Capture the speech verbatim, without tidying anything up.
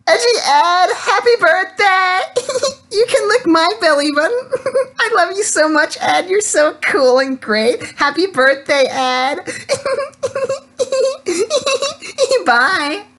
Edgy Ed, happy birthday! You can lick my belly button. I love you so much, Ed. You're so cool and great. Happy birthday, Ed. Bye.